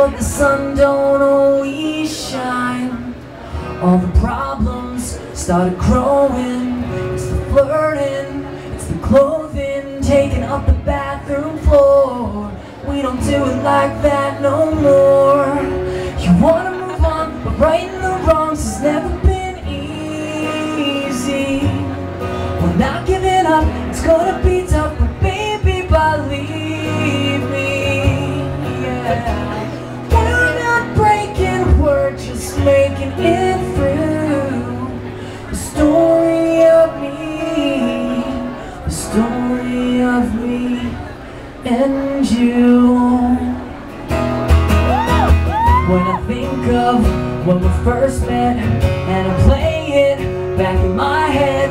but the sun don't always shine. All the problems started growing. It's the flirting, it's the clothing, taking up the bathroom floor. We don't do it like that no more. You wanna move on, but righting the wrongs has never been easy. We're not giving up, it's gonna be tough, but baby, believe me, yeah. We're not breaking, we're just making it through. The story of me, the story of me and you. When I think of when we first met, and I play it back in my head,